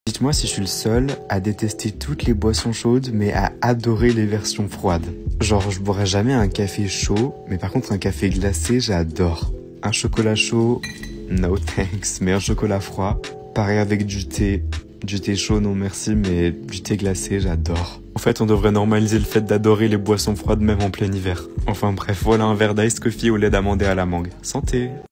Dites-moi si je suis le seul à détester toutes les boissons chaudes, mais à adorer les versions froides. Genre, je boirais jamais un café chaud, mais par contre un café glacé, j'adore. Un chocolat chaud, no thanks, mais un chocolat froid. Pareil avec du thé. Du thé chaud, non merci, mais du thé glacé, j'adore. En fait, on devrait normaliser le fait d'adorer les boissons froides même en plein hiver. Enfin bref, voilà un verre d'ice coffee au lait d'amande et à la mangue. Santé!